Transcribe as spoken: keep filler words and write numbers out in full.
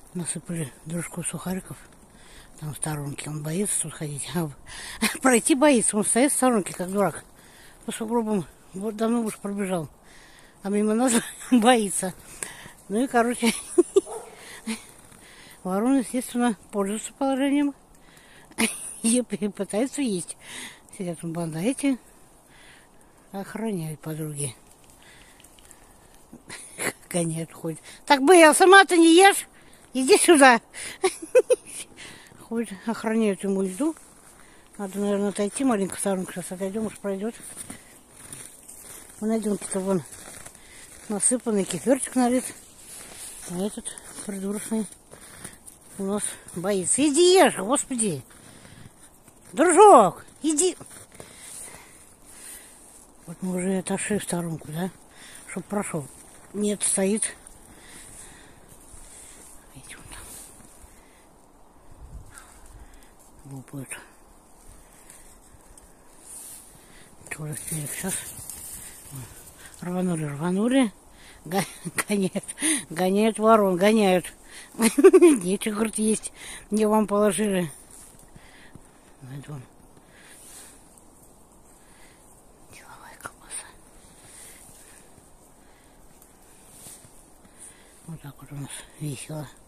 Насыпали дружку сухариков. Там в сторонке. Он боится тут ходить. А пройти боится. Он стоит в сторонке, как дурак. По сугробам вот давно уж пробежал. А мимо нас боится. Ну и, короче, ворон, естественно, пользуется положением. И пытается есть. Сидят в банда эти. Охраняют подруги. Гоняют, ходят. Так, Бэйл, сама-то не ешь? Иди сюда. Ходят, охраняют ему еду. Надо, наверное, отойти маленько в сторонку. Сейчас отойдем, уж пройдет. У Наденки-то вон насыпанный кефирчик налит. А этот придурочный у нас боится. Иди ешь, господи. Дружок, иди. Вот мы уже отошли в сторонку, да? Чтоб прошел. Нет, стоит. Видите, он там лупает. Тоже вперед. Сейчас рванули, рванули. Гоняют, гоняют ворон, гоняют. Нечего, говорит, есть. Не вам положили. Вот деловая колбаса. Вот так вот у нас весело.